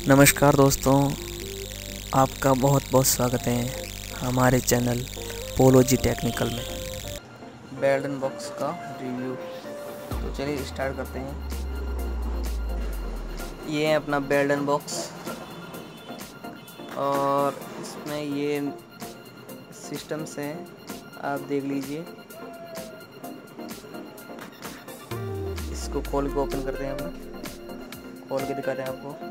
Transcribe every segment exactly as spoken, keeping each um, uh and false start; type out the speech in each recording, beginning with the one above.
नमस्कार दोस्तों, आपका बहुत बहुत स्वागत है हमारे चैनल पोलो जी टेक्निकल में। बेल्डन बॉक्स का रिव्यू। तो चलिए स्टार्ट करते हैं। ये है अपना बेल्डन बॉक्स और इसमें ये सिस्टम्स हैं, आप देख लीजिए। इसको खोल के ओपन करते हैं, हम खोल के दिखाते हैं आपको।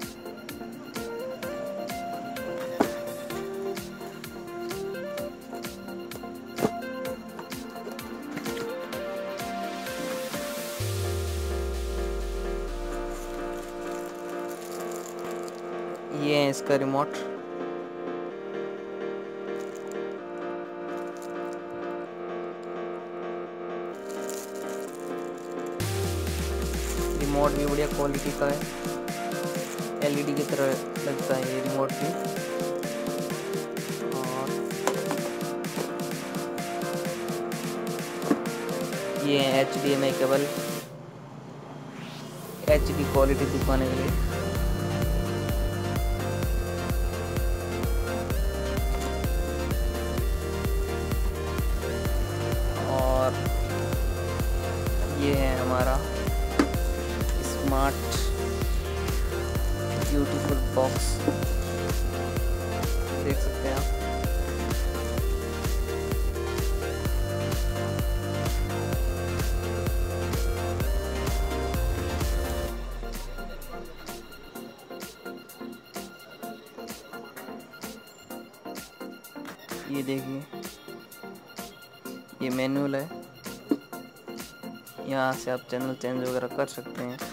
ये है इसका रिमोट। रिमोट भी बढ़िया क्वालिटी का है, एलईडी की तरह लगता है ये रिमोट भी। और ये है H D M I cable, H D quality दिखाने के लिए। और ये है हमारा स्मार्ट ब्यूटीफुल बॉक्स, देख सकते हैं आप। ये देखिए, ये मैनुअल है, यहाँ से आप चैनल चेंज वगैरह कर सकते हैं।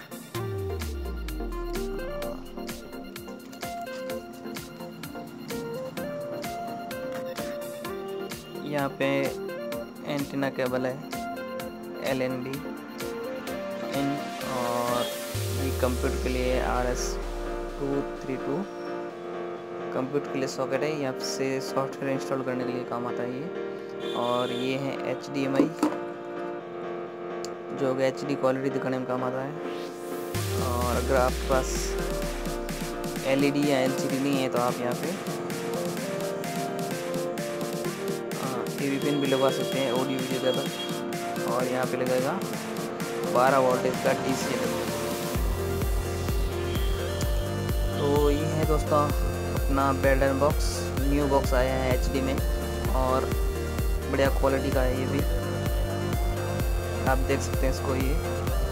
यहाँ पे एंटीना केबल है, एल एन बी इन, और ये कंप्यूटर के लिए R S two three two computer के लिए सॉकेट है, यहाँ से सॉफ्टवेयर इंस्टॉल करने के लिए काम आता है ये। और ये है एच डी एम आई, जो कि एच डी क्वालिटी दिखाने में काम आता है। और अगर आपके पास एल ई डी या एल सी डी नहीं है तो आप यहाँ पे टी वी पिन भी लगवा सकते हैं, ऑडियो वीडियो केबल। और यहाँ पे लगेगा बारह वोल्टेज का डी सी एल। तो ये है दोस्तों अपना बेल्डन बॉक्स, न्यू बॉक्स आया है एच डी में और बढ़िया क्वालिटी का है ये भी, आप देख सकते हैं इसको ये।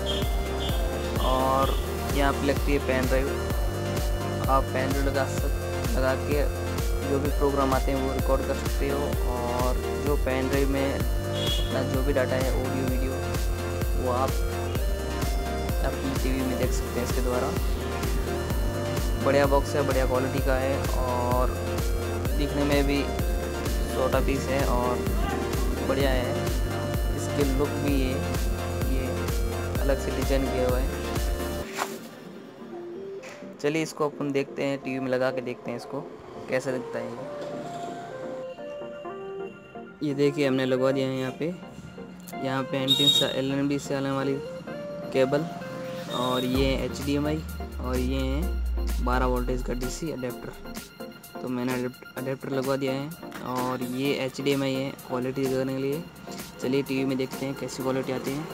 और यहाँ पे लगती है पेन ड्राइव, आप पेन ड्राइव लगा सक लगा के जो भी प्रोग्राम आते हैं वो रिकॉर्ड कर सकते हो। और जो पेन ड्राइव में अपना जो भी डाटा है ऑडियो वीडियो वो आप अपनी टीवी में देख सकते हैं इसके द्वारा। बढ़िया बॉक्स है, बढ़िया क्वालिटी का है और दिखने में भी छोटा पीस है और बढ़िया है। इसके लुक भी ये ये अलग से डिजाइन किया हुआ है। चलिए इसको अपन देखते हैं, टीवी में लगा के देखते हैं इसको कैसा दिखता है ये। ये देखिए हमने लगवा दिया है यहाँ पे यहाँ पे एंटीना से एल एन बी से आने वाली केबल, और ये है एच डी एम आई, और ये है बारह वोल्टेज का डी सी अडेप्टर। तो मैंने अडेप्टर लगवा दिया है। और ये एच डी एम आई है क्वालिटी दिखाने के लिए। चलिए टीवी में देखते हैं कैसी क्वालिटी आती है।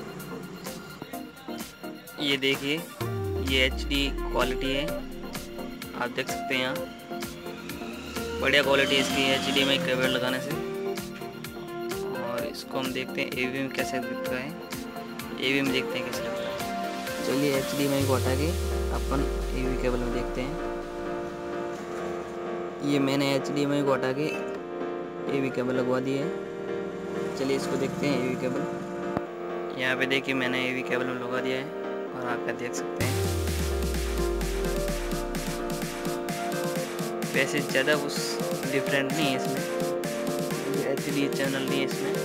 ये देखिए, ये एच डी क्वालिटी है, आप देख सकते हैं यहाँ बढ़िया क्वालिटी इसकी H D M I cable लगाने से। और इसको हम देखते हैं ए वी में कैसे दिखता है, ए वी में देखते हैं कैसे लगता है। चलिए एच डी एम आई को हटा के अपन ए वी केबल में देखते हैं। ये मैंने एच डी एम आई को हटा के ए वी केबल लगवा दी है। चलिए इसको देखते हैं ए वी केबल। यहाँ पे देखिए मैंने ए वी केबल में लगा दिया है और आप देख सकते हैं। वैसे ज़्यादा कुछ डिफरेंट नहीं है इसमें, एच डी चैनल नहीं है इसमें।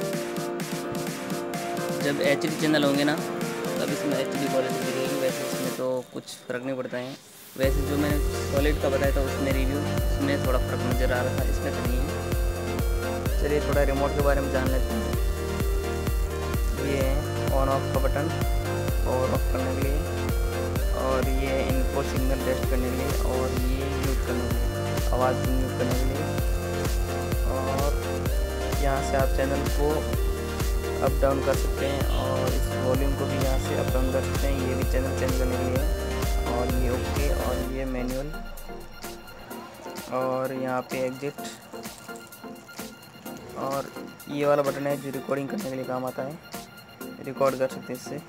जब एच डी चैनल होंगे ना तब इसमें एच डी क्वालिटी दिखेगी, वैसे इसमें तो कुछ फ़र्क नहीं पड़ता है। वैसे जो मैंने सॉलिड का बताया था उसमें रिव्यू, उसमें थोड़ा फ़र्क नज़र आ रहा था, इसमें तो नहीं है। चलिए थोड़ा रिमोट के बारे में जान लेते हैं। ये है ऑन ऑफ का बटन, पावर ऑफ करने के लिए, और ये इनको सिग्नल टेस्ट करने के लिए, और ये आवाज़ म्यूट करने के लिए। और यहाँ से आप चैनल को अप डाउन कर सकते हैं और इस वॉल्यूम को भी यहाँ से अप डाउन कर सकते हैं। ये भी चैनल चेंज करने के लिए। और ये ओके और ये मैनुअल और यहाँ पे एग्जिट और ये वाला बटन है जो रिकॉर्डिंग करने के लिए काम आता है, रिकॉर्ड कर सकते हैं इससे।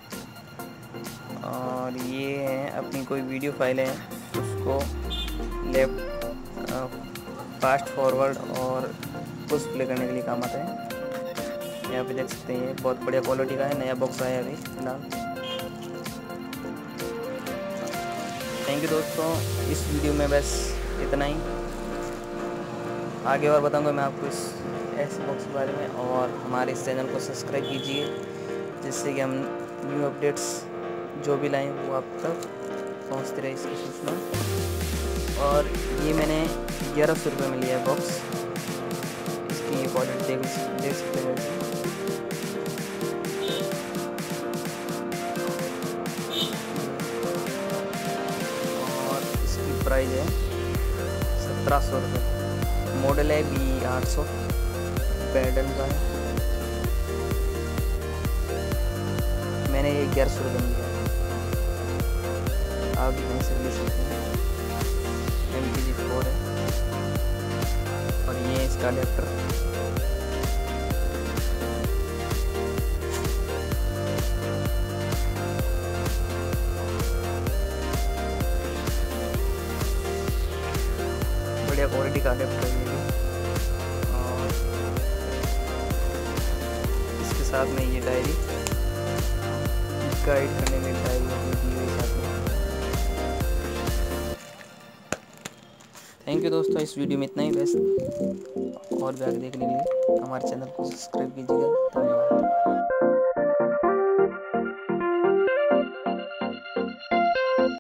और ये है अपनी कोई वीडियो फाइल है उसको लेफ्ट फास्ट फॉरवर्ड और पुश प्ले करने के लिए काम आता है। यहाँ पे देख सकते हैं ये बहुत बढ़िया क्वालिटी का है, नया बॉक्स आया अभी फिलहाल। थैंक यू दोस्तों, इस वीडियो में बस इतना ही। आगे और बताऊंगा मैं आपको इस ऐसे बॉक्स के बारे में। और हमारे इस चैनल को सब्सक्राइब कीजिए जिससे कि हम न्यू अपडेट्स जो भी लाएँ वो आप तक पहुँचती रहे इसकी सूचना। और ये मैंने ग्यारह सौ रुपये में लिया है बॉक्स, इसकी क्वालिटी देख देख सकते हैं। और इसकी प्राइस है सत्रह सौ रुपये। मॉडल है बी आठ सौ, पैडल का है। मैंने ये ग्यारह सौ रुपये में लिया है, आप भी कहीं से ले सकते हैं। एम पी जी फोर है और ये इसका अडेप्टर। बढ़िया क्वालिटी का अडेप्टर है ये। और इसके साथ में ये डायरी गाइड करने में डायरी दी हुई साथ में। थैंक यू दोस्तों, इस वीडियो में इतना ही। बस और भी आगे देखने के लिए हमारे चैनल को सब्सक्राइब कीजिएगा। धन्यवाद।